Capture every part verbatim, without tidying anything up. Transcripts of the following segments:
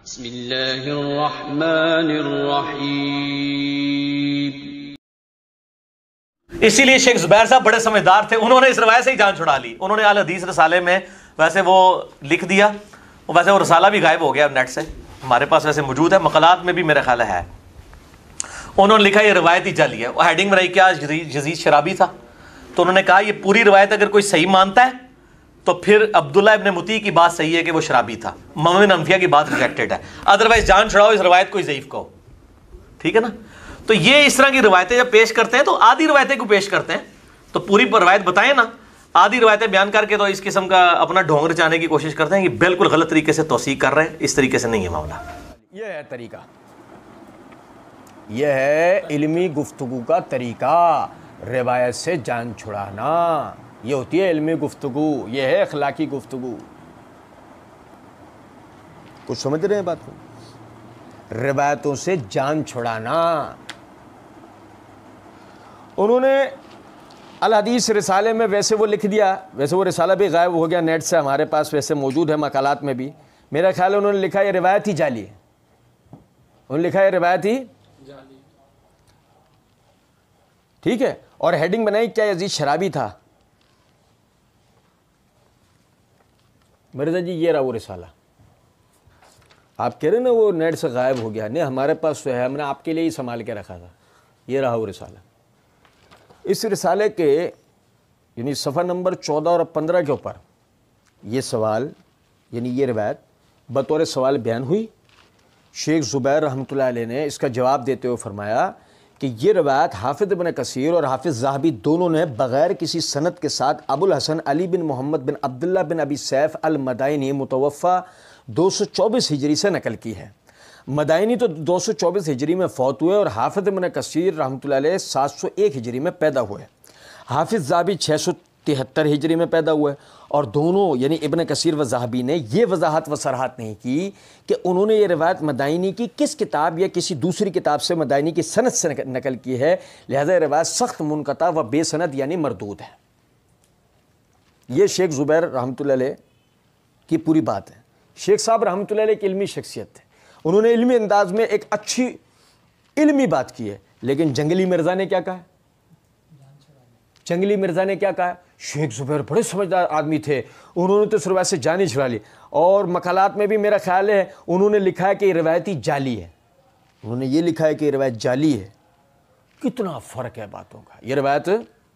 बिस्मिल्लाहिर्रहमानिर्रहीम। इसीलिए शेख जुबैर साहब बड़े समझदार थे, उन्होंने इस रवायत से ही जान छुड़ा ली। उन्होंने अल हदीस रसाले में वैसे वो लिख दिया, वैसे वो रसाला भी गायब हो गया नेट से, हमारे पास वैसे मौजूद है, मकलात में भी मेरा ख्याल है। उन्होंने लिखा ये रवायत ही जाली है। और हेडिंग बनाई क्या, यजीद शराबी था, तो उन्होंने कहा ये पूरी रवायत अगर कोई सही मानता है तो फिर अब्दुल्ला इब्न मुती की बात सही है कि वो शराबी था, मोहम्मद अनफिया की बात रिजेक्टेड है, अदरवाइज जान छुड़ाओ इस रवायत को ज़ईफ कहो। ठीक है ना। तो ये इस तरह की रवायतें जब पेश करते हैं तो आधी रवायतें को पेश करते हैं, तो पूरी रवायत बताएं ना, आधी रवायतें बयान करके तो इस किस्म का अपना ढोंग रचाने की कोशिश करते हैं कि बिल्कुल गलत तरीके से तौसीक कर रहे हैं। इस तरीके से नहीं है मामला। यह है तरीका, यह है इल्मी गुफ्तगू का तरीका, रिवायत से जान छुड़ाना। ये होती है इल्मी गुफ्तगू, ये है अखलाकी गुफ्तगू। कुछ समझ रहे हैं बात को? रिवायतों से जान छुड़ाना। उन्होंने अल हदीस रिसाले में वैसे वो लिख दिया, वैसे वो रिसाला भी गायब हो गया नेट से, हमारे पास वैसे मौजूद है मकालात में भी। मेरा ख्याल है उन्होंने लिखा ये रिवायत ही जाली है, उन्होंने लिखा ये रिवायत ही जाली। ठीक है। और हेडिंग बनाई क्या, यजीद शराबी था। मिर्जा जी ये रहा वो रिसाला, आप कह रहे ना वो नेट से गायब हो गया, नहीं हमारे पास तो है, हमने आपके लिए ही संभाल के रखा था। ये रहा वो रिसाला। इस रिसाले के यानी सफ़ा नंबर चौदह और पंद्रह के ऊपर ये सवाल यानी ये रिवायत बतौर सवाल बयान हुई। शेख ज़ुबैर रहमतुल्लाह अलैह ने इसका जवाब देते हुए फरमाया कि ये रवायत हाफिज़ इब्न कसीर और हाफिज़ ज़हाबी दोनों ने बग़ैर किसी सनद के साथ Abul Hasan Ali bin Muhammad bin Abdullah बिन अबी सैफ़ अल मदाइनी मुतवफ़ा दो सौ चौबीस हिजरी से नकल की है। मदाइनी तो दो सौ चौबीस हिजरी में फ़ौत हुए और हाफिज़ इब्न कसीर रहमतुल्लाह अलैह सात सौ एक हिजरी में पैदा हुए। हाफिज़ ज़हाबी छः सौ तिहत्तर हिजरी में पैदा हुए। और दोनों यानी इब्न कसीर व ज़हाबी ने यह वजाहत व सराहत नहीं की कि उन्होंने ये रिवायत मदाइनी की किस किताब या किसी दूसरी किताब से मदाइनी की सनद से नकल की है, लिहाजा रिवायत सख्त मुनक़ता व बेसनद यानी मरदूद है। ये शेख ज़ुबैर रहमतुल्लाह अलैह की पूरी बात है। शेख साहब रहमतुल्लाह अलैह की इल्मी शख्सियत थे, उन्होंने इल्मी अंदाज में एक अच्छी इल्मी बात की है। लेकिन जंगली मिर्ज़ा ने क्या कहा, जंगली मिर्ज़ा ने क्या कहा, शेख ज़ुबैर बड़े समझदार आदमी थे, उन्होंने तो इस रवायत से जान ही छुड़ा ली। और मकालात में भी मेरा ख्याल है उन्होंने लिखा है कि ये रिवायती जाली है, उन्होंने ये लिखा है कि रिवायत जाली है। कितना फ़र्क है बातों का। ये रिवायत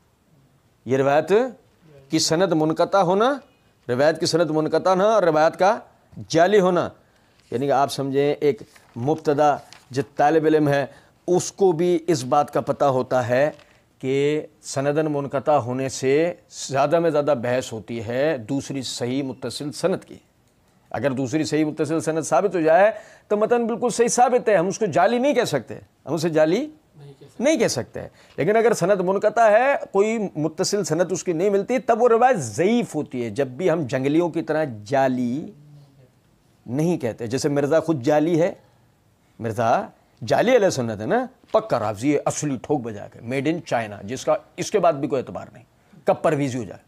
ये रिवायत की सनद मुनक़ता होना, रिवायत की सनद मुनक़ता ना, और रिवायत का जाली होना, यानी कि आप समझें एक मुब्तदा जो तालिब इल्म है उसको भी इस बात का पता होता है कि सनदन मुनक़ता होने से ज़्यादा में ज़्यादा बहस होती है दूसरी सही मुत्तसिल सनद की। अगर दूसरी सही मुत्तसिल सनद साबित हो जाए तो मतन बिल्कुल सही साबित है, हम उसको जाली नहीं कह सकते, हम उसे जाली नहीं कह सकते, नहीं कह सकते। लेकिन अगर सनद मुनक़ता है, कोई मुत्तसिल सनद उसकी नहीं मिलती, तब वो रिवायत ज़ईफ़ होती है। जब भी हम जंगलियों की तरह जाली नहीं कहते, जैसे मिर्ज़ा खुद जाली है, मिर्ज़ा जाली अल सुन्नत है ना, पक्का राजी है, असली ठोक बजा के, मेड इन चाइना, जिसका इसके बाद भी कोई एतबार नहीं, कब परवीज़ी हो जाए।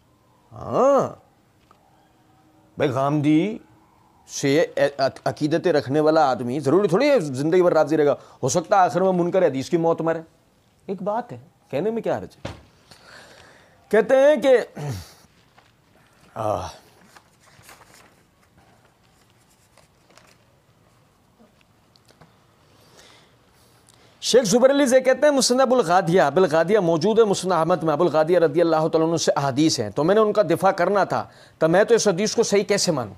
हाँ भाई, गामदी से अकीदतें रखने वाला आदमी ज़रूरी थोड़ी है ज़िंदगी भर राजी रहेगा, हो सकता है आखिर में मुनकर हदीस की मौत मरे, एक बात है, कहने में क्या हर्ज है। कहते हैं कि आ, शेख ज़ुबैर अली से कहते हैं मुस्नद अबुल गादिया अबुल गादिया मौजूद है मुस्नद अहमद में, अबुल गादिया रज़ी अल्लाह तआला अन्हु से अहादीस हैं, तो मैंने उनका दिफा करना था, तो मैं तो इस हदीस को सही कैसे मानूं।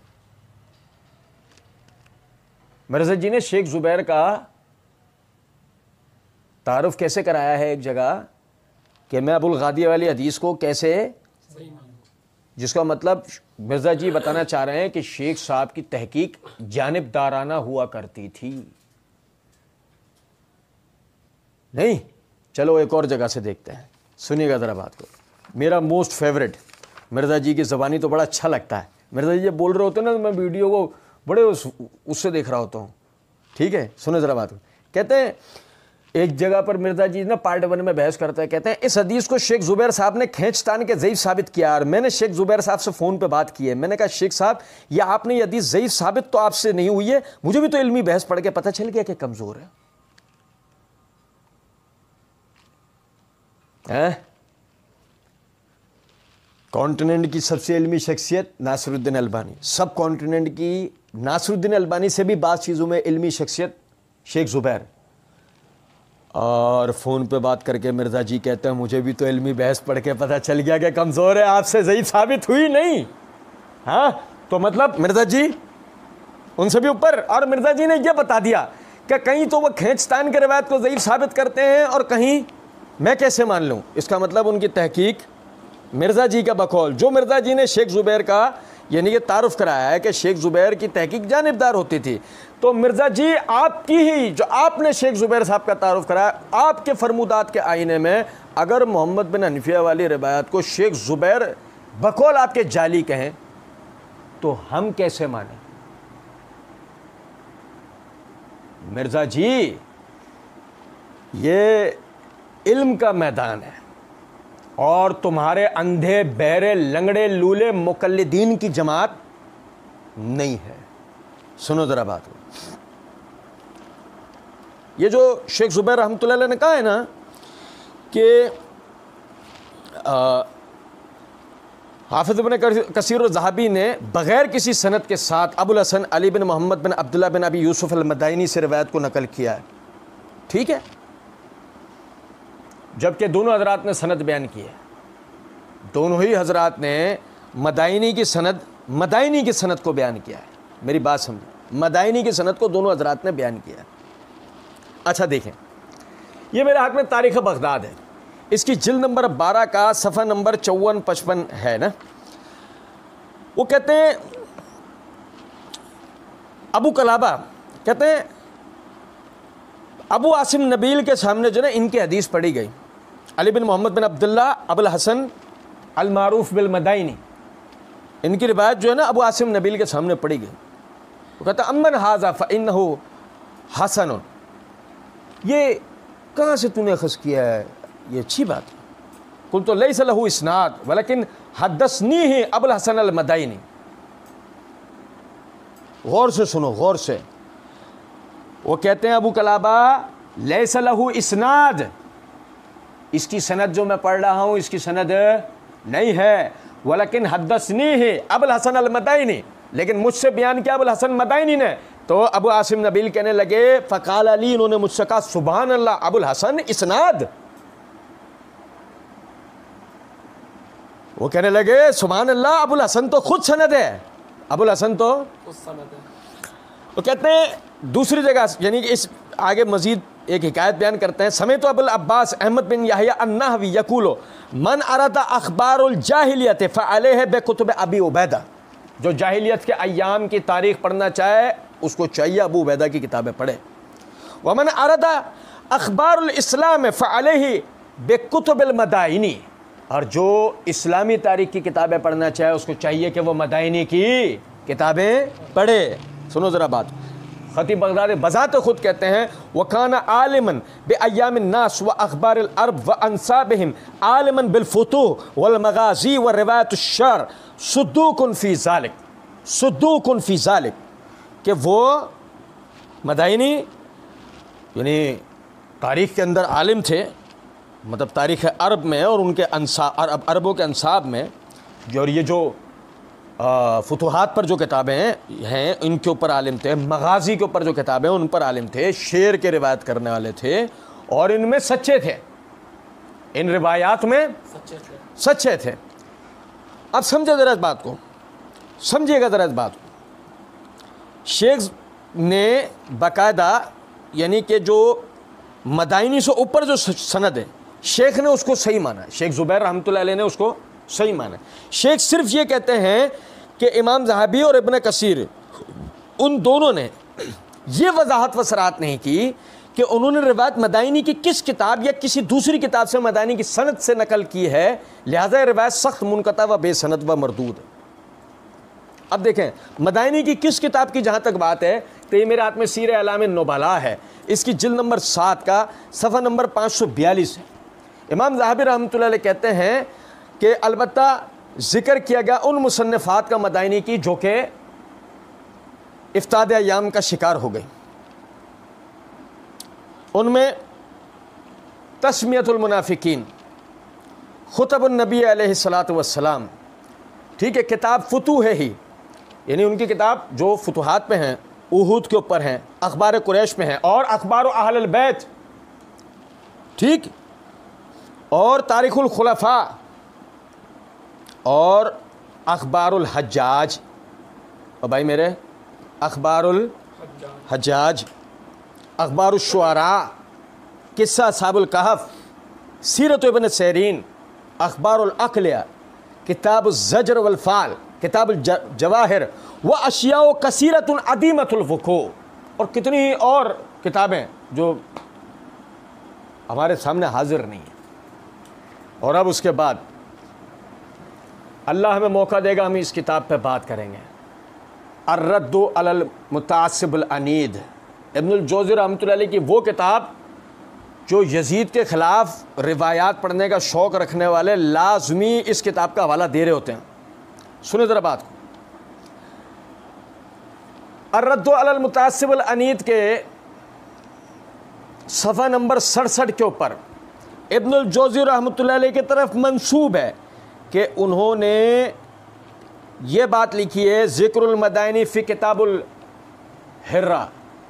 मिर्ज़ा जी ने शेख ज़ुबैर का तारुफ कैसे कराया है एक जगह कि मैं अबुल गादिया वाली हदीस को कैसे सही मानूं, जिसका मतलब मिर्ज़ा जी बताना चाह रहे हैं कि शेख साहब की तहकीक जानिबदाराना हुआ करती थी। नहीं, चलो एक और जगह से देखते हैं, सुनिएगा ज़रा बात को। मेरा मोस्ट फेवरेट मिर्ज़ा जी की ज़बानी तो बड़ा अच्छा लगता है। मिर्ज़ा जी जब बोल रहे होते हैं ना, तो मैं वीडियो को बड़े उस, उससे देख रहा होता हूँ। ठीक है, सुने ज़रा बात को। कहते हैं एक जगह पर मिर्जा जी ना पार्ट वन में बहस करते हैं, कहते हैं इस हदीस को शेख जुबैर साहब ने खींचतान के ज़ईफ साबित किया। और मैंने शेख जुबैर साहब से फ़ोन पे बात की है, मैंने कहा शेख साहब ये आपने ये हदीस ज़ईफ साबित तो आपसे नहीं हुई है, मुझे भी तो इल्मी बहस पढ़ के पता चल गया कि कमज़ोर है, है? कॉन्टिनेंट की सबसे इल्मी शख्सियत नासिरुद्दीन अलबानी, सब कॉन्टिनेंट की नासिरुद्दीन अलबानी से भी बात चीज़ों में इल्मी शख्सियत शेख जुबैर। और फ़ोन पे बात करके मिर्ज़ा जी कहते हैं मुझे भी तो इल्मी बहस पढ़ के पता चल गया कि कमज़ोर है, आपसे ज़ईफ़ साबित हुई नहीं। हाँ, तो मतलब मिर्ज़ा जी उनसे भी ऊपर। और मिर्ज़ा जी ने यह बता दिया कि कहीं तो वो खींचतान के रवायत को ज़ईफ़ साबित करते हैं और कहीं मैं कैसे मान लूँ। इसका मतलब उनकी तहकीक मिर्ज़ा जी का बकौल, जो मिर्ज़ा जी ने शेख जुबैर का यानी कि तारुफ कराया है कि शेख जुबैर की तहकीक जानिबदार होती थी, तो मिर्ज़ा जी आपकी ही जो आपने शेख जुबैर साहब का तारुफ कराया, आपके फरमुदात के आईने में अगर मोहम्मद बिन हनीफिया वाली रिवायत को शेख जुबैर बकौल आपके जाली कहें तो हम कैसे माने। मिर्ज़ा जी ये इल्म का मैदान है और तुम्हारे अंधे बहरे लंगड़े लूले मुकल्लिदीन की जमात नहीं है। सुनो ज़रा बात, ये जो शेख जुबैर रहमतुल्लाह अलैह ने कहा है ना कि हाफिज़ इब्न कसीर ज़हाबी ने बग़ैर किसी सनद के साथ अबुल हसन अली बिन मोहम्मद बिन अब्दुल्लाह बिन अबी यूसुफ़ अल-मदाइनी से रिवायत को नकल किया है, ठीक है, जबकि दोनों हजरात ने सनद बयान की है। दोनों ही हजरात ने मदाइनी की सनद मदाइनी की सनद को बयान किया है। मेरी बात समझो, मदाइनी की सनद को दोनों हजरात ने बयान किया है। अच्छा देखें, ये मेरे हाथ में तारीख़ बगदाद है, इसकी जिल्द नंबर बारह का सफ़ा नंबर चौवन पचपन है ना। वो कहते हैं अबू कलाबा कहते हैं अबू आसिम नबील के सामने जो है इनकी हदीस पढ़ी गई, Ali bin Muhammad bin Abdullah Abul Hasan al Maruf bil Madaini, इनकी रिवायत जो है ना अबू आसिम नबील के सामने पढ़ी गई। वो कहता अम्मन हाजा फ़इन्नहु हसन, ये कहाँ से तूने अख़ज़ किया है, ये अच्छी बात है। कुल तो लैसा लहू इस्नाद वलकिन हद्दसनी ही अबुल हसन अल मदाइनी। गौर से सुनो, गौर से। वो कहते हैं अबू कलाबा लैसा लहू इस्नाद, इसकी सनद जो मैं पढ़ रहा हूँ इसकी सनद नहीं है, वलकिन हद्दसनी है अबुल हसन अल मदाइनी, लेकिन मुझसे बयान किया अबुल हसन मदाइनी ने। तो अबू आसिम नबील कहने लगे फ़क़ाल अली, इन्होंने मुझसे कहा सुबहान अल्लाह अबुल हसन इस्नाद। वो कहने लगे सुबहान अल्लाह अबुल हसन तो खुद सनद है, अबुल हसन तो खुद सनद है। वो कहते हैं दूसरी जगह यानी कि इस आगे मजीद एक हिकायत बयान करते हैं, समय तो अबुल अब्बास अहमद बिन याहिया अन्नहवी यकूलो मन अरादा अखबारुल जाहिलियत फ़अलैहि बिकुतुब अबी उबैदा, जो जाहिलियत के अय्याम की तारीख़ पढ़ना चाहे उसको चाहिए अबू उबैदा की किताबें पढ़े। वमन अरादा अखबारुल इस्लाम फ़अलैहि बिकुतुबिल मदाइनी, और जो इस्लामी तारीख़ की किताबें पढ़ना चाहे उसको चाहिए कि वो मदाइनी की किताबें पढ़े। सुनो ज़रा बात, ख़तीब बगदादी बज़ात खुद कहते हैं वकाना आलिमन बे अय्यामिन नास व अखबारिल अरब व अंसाबिहिम आलिमन बिल फुतूह वल मगाज़ी व रिवायत अश-शर सुद्दूकुन फ़ी ज़ालिक, सुद्दूकुन फ़ी ज़ालिक, कि वो मदाइनी यानी तारीख़ के अंदर आलिम थे, मतलब तारीख़ अरब में और उनके अंसा अरब अरबों के अंसाब में जो, और ये जो फुतूहात पर जो किताबें हैं हैं इनके ऊपर आलिम थे, मगाज़ी के ऊपर जो किताबें हैं उन पर आलिम थे, शेर के रिवायत करने वाले थे और इनमें सच्चे थे, इन रिवायात में सच्चे थे सच्चे थे अब समझे ज़रा इस बात को, समझिएगा ज़रा इस बात को। शेख ने बाकायदा यानी कि जो मदाइनी से ऊपर जो सनद है शेख ने उसको सही माना, शेख जुबैर रहमतुल्लाह अलैह ने उसको सही माना। शेख सिर्फ ये कहते हैं कि इमाम ज़हाबी और इब्न कसीर उन दोनों ने ये वजाहत व सराहत नहीं की कि उन्होंने रिवायत मदाइनी की किस किताब या किसी दूसरी किताब से मदाइनी की सनद से नकल की है, लिहाजा रिवायत सख्त मुनक़ता व बेसनद व मरदूद। अब देखें मदाइनी की किस किताब की जहाँ तक बात है तो ये मेरे हाथ में सीर अलाम नुबला है, इसकी जिल्द नंबर सात का सफ़ा नंबर पाँच सौ बयालीस है। इमाम ज़हाबी रहमतुल्लाह अलैह कहते हैं कि अलबत्ता ज़िक्र किया गया उन मुसन्नफ़ात का मदाइनी की जो कि इफ्ताद अय्याम का शिकार हो गई। उनमें तस्मियतुल मुनाफिकीन, खुतबुन नबी अलैहिस्सलातु वस्सलाम, ठीक है, किताब फुतूह है ही, यानी उनकी किताब जो फुतूहात पे हैं, उहूद के ऊपर हैं, अखबार कुरैश पे हैं, और अखबार अहलुल बैत, ठीक, और तारीख़ुल खुलफा, और अखबारुल हज्जाज, और भाई मेरे अखबारुल हज्जाज, अखबारुल शुअरा, किस्सा असहाबुल कहफ, सीरत इब्न सीरीन, अखबारुल अक़लिया, किताब ज़ज्र वल फ़ाल, किताब जवाहिर व अशिया कसीरतुन अदीमतुल वुक़ू, और कितनी और किताबें जो हमारे सामने हाजिर नहीं है। और अब उसके बाद अल्लाह हमें मौका देगा, हम इस किताब पे बात करेंगे। अर्रद्दु अलल मुतासिबुल अनीद, इब्नुल जौज़ी रहमतुल्लाह अलैह की वो किताब जो यजीद के ख़िलाफ़ रिवायात पढ़ने का शौक़ रखने वाले लाजमी इस किताब का हवाला दे रहे होते हैं। सुने ज़रा बात को। अर्रद्दु अलल मुतासिबुल अनीद के सफ़ा नंबर सड़सठ के ऊपर इब्नुल जौज़ी रहमतुल्लाह अलैह की तरफ मंसूब है कि उन्होंने ये बात लिखी है, ज़िक्रुल मदाइनी फ़ी किताबुल हिर्रा,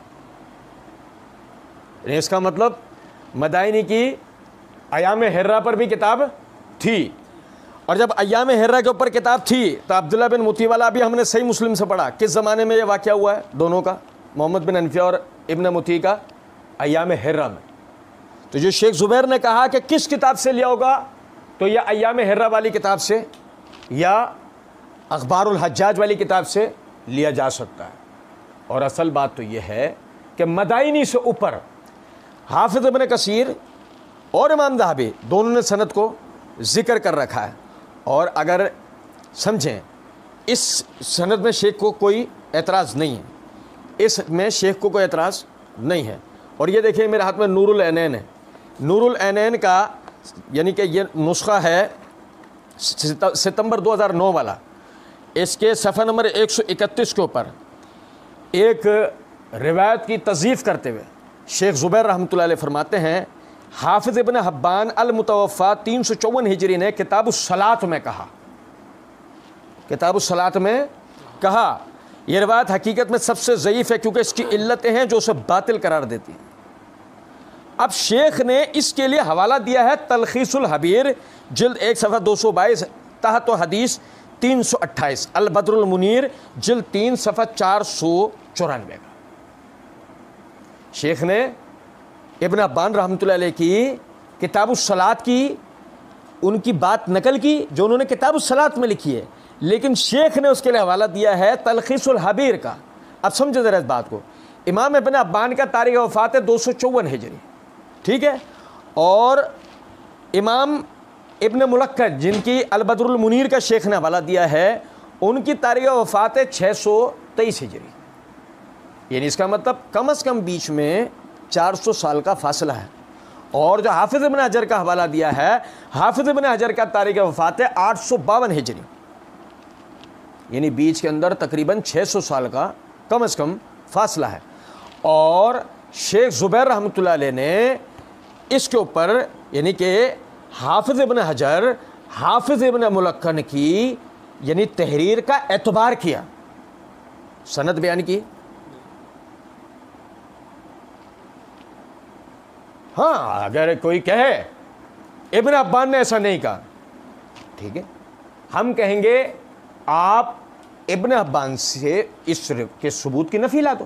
इसका मतलब मदाइनी की अयाम हिर्रा पर भी किताब थी, और जब अयाम हिर्रा के ऊपर किताब थी तो अब्दुल्ला बिन मुती वाला भी हमने सही मुस्लिम से पढ़ा किस ज़माने में ये वाक़या हुआ है दोनों का, मोहम्मद बिन हनफिया और इब्न मुती का, अयाम हिर्रा में। तो जो शेख ज़ुबैर ने कहा कि किस किताब से लिया होगा, तो यह अयाम हिर्रा वाली किताब से या अखबारुल हज्जाज वाली किताब से लिया जा सकता है। और असल बात तो यह है कि मदाइनी से ऊपर हाफिज़ इब्न कसीर और इमाम ज़हाबी दोनों ने सनद को ज़िक्र कर रखा है, और अगर समझें इस सनद में शेख को कोई एतराज़ नहीं है, इसमें शेख को कोई एतराज़ नहीं है। और ये देखिए मेरे हाथ में नूरुल ऐनैन है, नूरुल ऐनैन का यानी कि ये नुस्खा है सितंबर दो हज़ार नौ वाला, इसके सफ़ा नंबर एक सौ इकतीस के ऊपर एक रिवायत की तज़ीफ़ करते हुए शेख ज़ुबैर रहमतुल्लाह अलैह फरमाते हैं, हाफिज़ इब्न हब्बान अल मुतवफ़ा तीन सौ चौवन हिजरी ने किताबुस सलात में कहा, किताबुस सलात में कहा, यह रिवायत हकीकत में सबसे ज़ईफ़ है क्योंकि इसकी इल्लतें हैं जो उसे बातिल करार देती हैं। अब शेख ने इसके लिए हवाला दिया है तलखीसुल हबीर, जिल्द एक सफ़ा दो सौ बाईस, तहत हदीस तीन सौ अट्ठाईस, अल बदरुल मुनीर जिल्द तीन सफ़ा चार सौ चौरानवे का। शेख ने इब्न अब्बान रहमतुल्लाह अलैह की किताबुस सलात की उनकी बात नकल की जो उन्होंने किताबुस सलात में लिखी है, लेकिन शेख ने उसके लिए हवाला दिया है तलखीसुल हबीर का। अब समझो ज़रा इस बात को, इमाम इब्न अब्बान का तारीख़ वफ़ात है दो सौ चौवन हिजरी, ठीक है, और इमाम इब्न मुलक्कद जिनकी अल बदरुल मुनीर का शेख ने हवाला दिया है उनकी तारीख़ वफ़ात है छः सौ तेईस हिजरी, यानी इसका मतलब कम अज़ कम बीच में चार सौ साल का फासला है। और जो हाफिज़ इब्न हजर का हवाला दिया है, हाफिज़ इब्न हजर का तारीख़ वफ़ात है आठ सौ बावन हिजरी, यानी बीच के अंदर तकरीबन छः सौ साल का कम अज़ कम फासला है। और शेख ज़ुबैर रहमतुल्लाह अलैह ने इसके ऊपर यानी कि हाफिज़ इब्न हजर हाफिज़ इब्न मुलक्कन की यानी तहरीर का एतबार किया, सनद बयान की। हाँ, अगर कोई कहे इब्न अब्बान ने ऐसा नहीं कहा, ठीक है, हम कहेंगे आप इब्न अब्बान से इस के सबूत की नफी ला दो,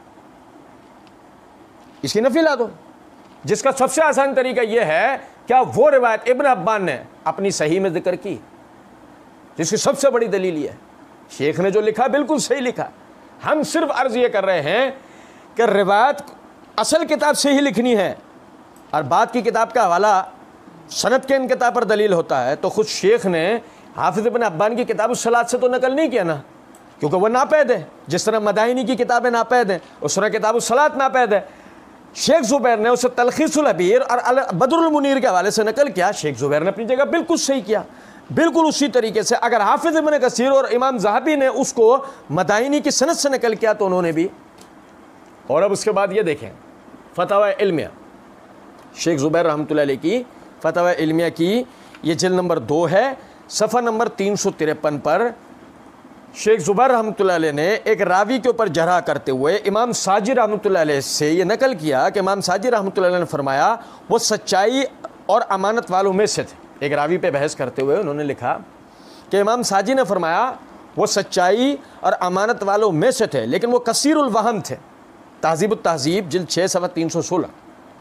इसकी नफी ला दो, जिसका सबसे आसान तरीका यह है क्या वो रिवायत इब्न अब्बान ने अपनी सही में जिक्र की, जिसकी सबसे बड़ी दलील यह है शेख ने जो लिखा बिल्कुल सही लिखा। हम सिर्फ अर्ज ये कर रहे हैं कि रिवायत असल किताब से ही लिखनी है और बाद की किताब का हवाला सनद के इनकिताब पर दलील होता है। तो खुद शेख ने हाफिज़ इब्न अब्बान की किताब सलात से तो नकल नहीं किया ना, क्योंकि वह नापैद है। जिस तरह मदाइनी की किताबें नापैद हैं, उस तरह किताब सलात नापैद है। शेख जुबैर ने उसे तलखीसुल हबीर और बदरुल मुनीर के हवाले से नकल किया। शेख जुबैर ने अपनी जगह बिल्कुल सही किया। बिल्कुल उसी तरीके से अगर हाफिज इब्न कसीर और इमाम ज़हाबी ने उसको मदाइनी की सनद से नकल किया तो उन्होंने भी। और अब उसके बाद ये देखें फतवा इल्मिया, शेख जुबैर रहमतुल्लाह अलैह की फतवा इल्मिया की ये जिल्द नंबर दो है, सफ़ा नंबर तीन सौ तिरपन पर शेख जुबैर रहमतुल्लाह अलैह ने एक रावी के ऊपर जरा करते हुए इमाम साजिद रहमतुल्लाह अलैह से ये नकल किया कि इमाम साजिद रहमतुल्लाह अलैह ने फरमाया वो सच्चाई और अमानत वालों में से थे। एक रावी पे बहस करते हुए उन्होंने लिखा कि इमाम साजिद ने फरमाया वो सच्चाई और अमानत वालों में से थे, लेकिन वो कसीरुल वहम थे। तहज़ीब तहज़ीब जिल्द छः सवा तीन सौ सोलह।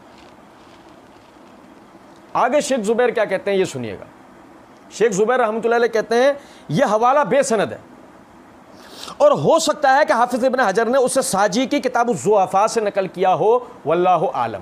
आगे शेख जुबैर क्या कहते हैं ये सुनिएगा। शेख जुबैर रहमतुल्लाह अलैह कहते हैं ये हवाला बेसनद है और हो सकता है कि हाफिज इब्न हजर ने उसे साजी की किताब ज़ुअफ़ा से नकल किया हो, वल्लाहु आलम।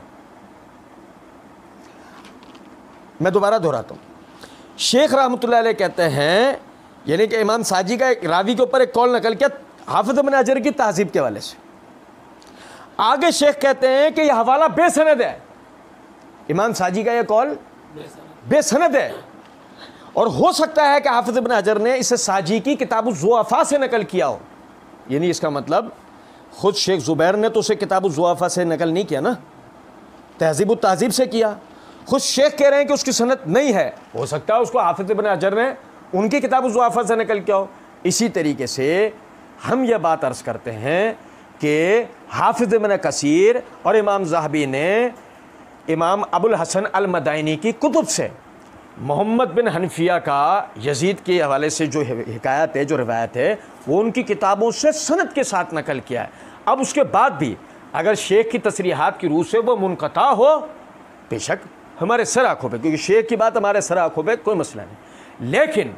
मैं दोबारा दोहराता हूँ, शेख रहमतुल्लाह अलैह कहते हैं यानी कि इमाम साजी का एक रावी के ऊपर एक कौल नकल किया हाफिज इब्न हजर की तहज़ीब के हवाले से। आगे शेख कहते हैं कि यह हवाला बेसनद है, इमाम साजी का यह कौल बेसनद है और हो सकता है कि हाफिज इब्न हजर ने इसे साजी की किताब ज़ुअफ़ा से नकल किया हो। यानी इसका मतलब खुद शेख जुबैर ने तो उसे किताब ज़ुअफ़ा से नकल नहीं किया ना, तहज़ीब तहज़ीब से किया। खुद शेख कह रहे हैं कि उसकी सनद नहीं है, हो सकता है उसको हाफिज इब्न हजर ने उनकी किताब ज़ुअफ़ा से नकल किया हो। इसी तरीके से हम यह बात अर्ज़ करते हैं कि हाफिज इब्न कसीर और इमाम ज़हाबी ने इमाम अबुल हसन अल मदाइनी की कुतुब से मोहम्मद बिन हनफिया का यजीद के हवाले से जो हिकायत है, जो रिवायत है, वो उनकी किताबों से सनद के साथ नकल किया है। अब उसके बाद भी अगर शेख की तसरीहात की रूह से वो मुनक़ता हो, बेशक हमारे सर आँखों पे, क्योंकि शेख की बात हमारे सर आँखों पे कोई मसला नहीं। लेकिन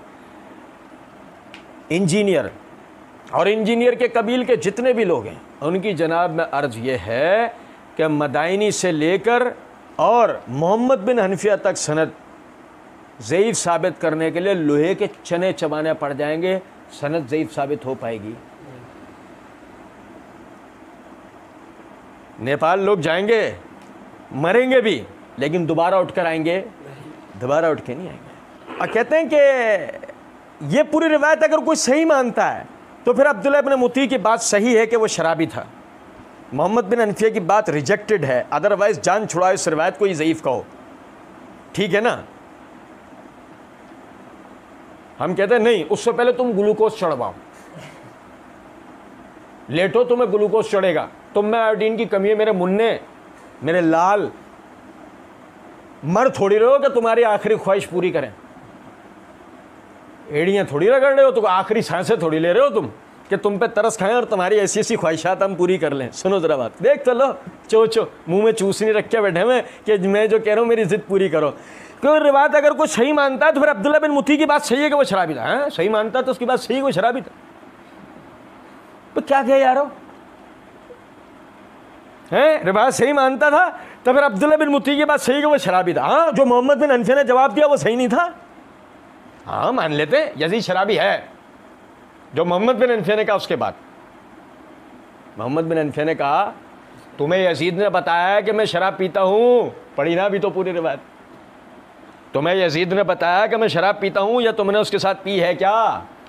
इंजीनियर और इंजीनियर के कबील के जितने भी लोग हैं उनकी जनाब में अर्ज़ ये है कि मदाइनी से लेकर और मोहम्मद बिन हनफिया तक सनद ज़ईफ़ साबित करने के लिए लोहे के चने चबाने पड़ जाएंगे, सनद ज़ईफ़ साबित हो पाएगी। नेपाल लोग जाएंगे, मरेंगे भी, लेकिन दोबारा उठकर आएंगे, दोबारा उठ के नहीं आएंगे। और कहते हैं कि ये पूरी रिवायत अगर कोई सही मानता है तो फिर अब्दुल्लाह इब्न मुती की बात सही है कि वो शराबी था। मोहम्मद बिन हनफिया की बात रिजेक्टेड है, अदरवाइज जान छुड़ाओ इस रिवायत को ही ज़ईफ़ कहो, ठीक है ना। हम कहते हैं नहीं, उससे पहले तुम ग्लूकोज चढ़वाओ, लेटो तुम्हें ग्लूकोज चढ़ेगा, तुम में आयोडीन की कमी है मेरे मुन्ने, मेरे लाल, मर थोड़ी रहे हो कि तुम्हारी आखिरी ख्वाहिश पूरी करें। एड़ियाँ थोड़ी रगड़ रहे हो, तो आखिरी सांसें थोड़ी ले रहे हो तुम कि तुम पे तरस खाएं और तुम्हारी ऐसी ऐसी ख्वाहिशात हम पूरी कर लें। सुनो जरा बात, देख चलो चो चो मुंह में चूसनी रख के बैठे हुए कि मैं जो कह रहा हूँ मेरी जिद पूरी करो। क्योंकि रिवायत अगर कोई सही मानता है तो फिर अब्दुल्लाह बिन मुती की बात सही है कि वो शराबी था। हाँ, सही मानता है तो उसकी बात सही है, वो शराबी था। तो क्या कहे यारो, हैं रिवायत सही मानता था तो फिर अब्दुल्लाह बिन मुती की बात सही है कि वो शराबी था। हाँ, जो मोहम्मद बिन हनफिया ने जवाब दिया वो सही नहीं था। हाँ, मान लेते यजीद शराबी है, जो मोहम्मद बिन हनफिया ने कहा उसके बाद। मोहम्मद बिन हनफिया ने कहा तुम्हें यजीद ने बताया कि मैं शराब पीता हूँ, पढ़ी ना भी तो पूरी रिवायत। तुम्हें यजीद ने बताया कि मैं शराब पीता हूँ या तुमने उसके साथ पी है क्या?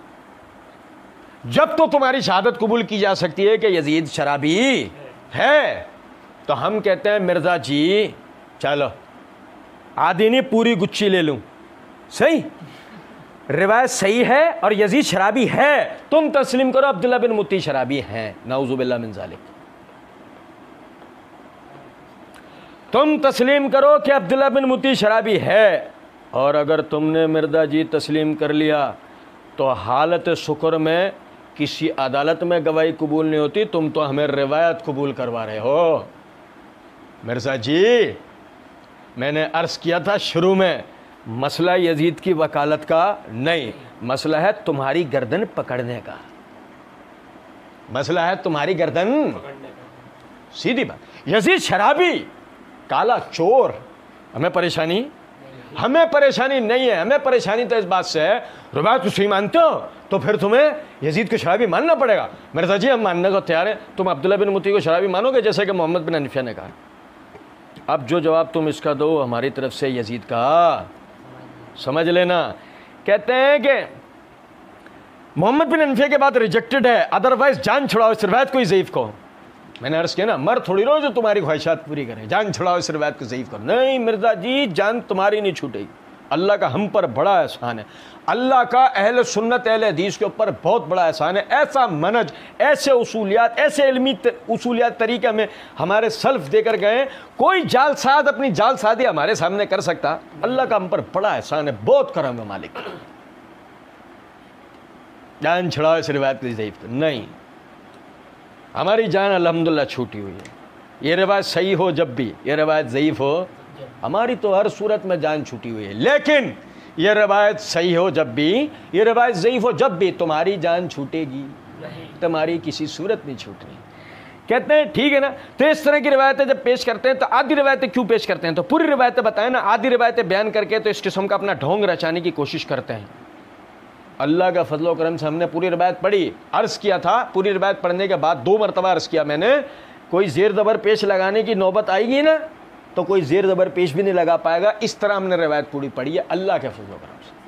जब तो तुम्हारी शहादत कबूल की जा सकती है कि यजीद शराबी है, तो हम कहते हैं मिर्ज़ा जी चलो आधी नहीं पूरी गुच्छी ले लूँ, सही रिवायत सही है और यजीद शराबी है, तुम तस्लीम करो अब्दुल्लाह बिन मुती शराबी हैं, नाउज़ुबिल्लाह मिन ज़ालिक। तुम तस्लीम करो कि अब्दुल्लाह बिन मुती शराबी है, और अगर तुमने मिर्ज़ा जी तस्लीम कर लिया तो हालत शुक्र में किसी अदालत में गवाही कबूल नहीं होती, तुम तो हमें रिवायत कबूल करवा रहे हो। मिर्ज़ा जी मैंने अर्ज़ किया था शुरू में, मसला यजीद की वकालत का नहीं, मसला है तुम्हारी गर्दन पकड़ने का, मसला है तुम्हारी गर्दन पकड़ने का। सीधी बात। यजीद शराबी, काला चोर, हमें परेशानी हमें परेशानी नहीं है। हमें परेशानी तो इस बात से है, रिवायत तो सही मानते हो तो फिर तुम्हें यजीद को शराबी मानना पड़ेगा। मिर्ज़ा जी हम मानने को तैयार हैं, तुम अब्दुल्ला बिन मुती को शराबी मानोगे जैसे कि मोहम्मद बिन हनीफा ने कहा। अब जो जवाब तुम इसका दो हमारी तरफ से यजीद का समझ लेना। कहते हैं कि मोहम्मद बिन हनीफा के बाद रिजेक्टेड है, अदरवाइज जान छुड़ाओ इस रिवायत को ज़ईफ़ को। मैंने अर्ज़ किया ना, मर थोड़ी रहो जो तुम्हारी ख्वाहिशात पूरी करें, जान छुड़ाओ इस रिवायत को ज़ईफ़ करो। नहीं मिर्ज़ा जी जान तुम्हारी नहीं छूटेगी, अल्लाह का हम पर बड़ा एहसान है, अल्लाह का अहले सुन्नत अहले हदीस के ऊपर बहुत बड़ा एहसान है। ऐसा मनज, ऐसे उसूलियात, ऐसे इल्मी उसूलियात तरीक़े में हमारे सल्फ देकर गए, कोई जालसाज अपनी जालसाजी हमारे सामने कर सकता? अल्लाह का हम पर बड़ा एहसान है, बहुत करम है मालिक। जान छुड़ाओ इस रिवायत की ज़ईफ़ नहीं, हमारी जान अल्हम्दुलिल्लाह छूटी हुई है। ये रिवायत सही हो जब भी, ये रिवायत ज़ईफ़ हो, हमारी तो हर सूरत में जान छूटी हुई है। लेकिन ये रिवायत सही हो जब भी, ये रिवायत ज़ईफ़ हो जब भी, तुम्हारी जान छूटेगी, तुम्हारी किसी सूरत नहीं छूट रही। कहते हैं ठीक है ना। तो इस तरह की रिवायतें जब पेश करते हैं तो आधी रिवायतें क्यों पेश करते हैं? तो पूरी रिवायतें बताएं ना, आधी रिवायतें बयान करके तो इस किस्म का अपना ढोंग रचाने की कोशिश करते हैं। अल्लाह का फजल करम से हमने पूरी रिवायत पढ़ी, अर्ज़ किया था, पूरी रिवायत पढ़ने के बाद दो मरतबा अर्ज़ किया मैंने, कोई ज़ेर ज़बर पेश लगाने की नौबत आएगी ना तो कोई ज़ेर ज़बर पेश भी नहीं लगा पाएगा। इस तरह हमने रिवायत पूरी पढ़ी है अल्लाह के फजल करम से।